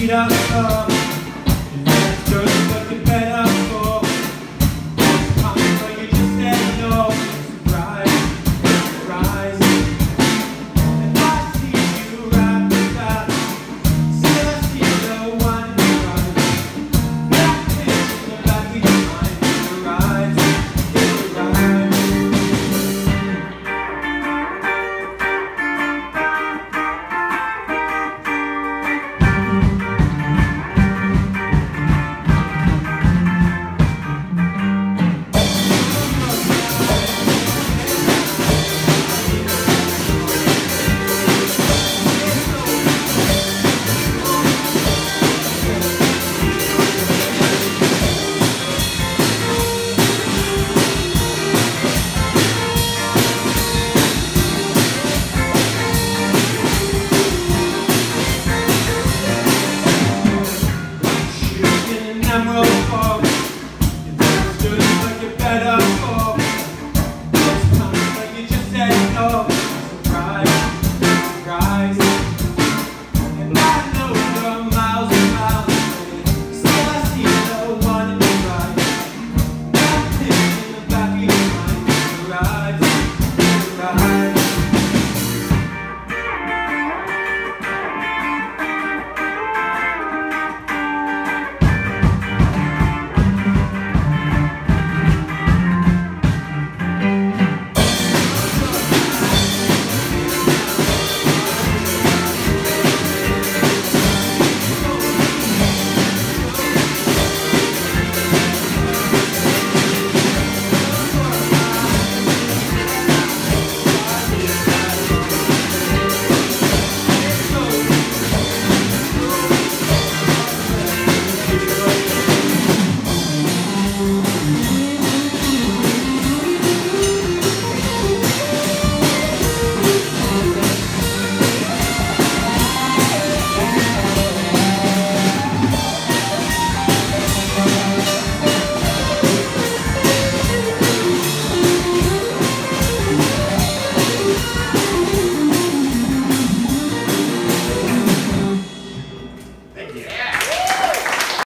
speed up love. That's just what you better for. Times when you just said no. Surprise, surprise. And I see you right beside me. Still I see the one in the right. That pitch in the back of your mind. The ride, the ride. Oh.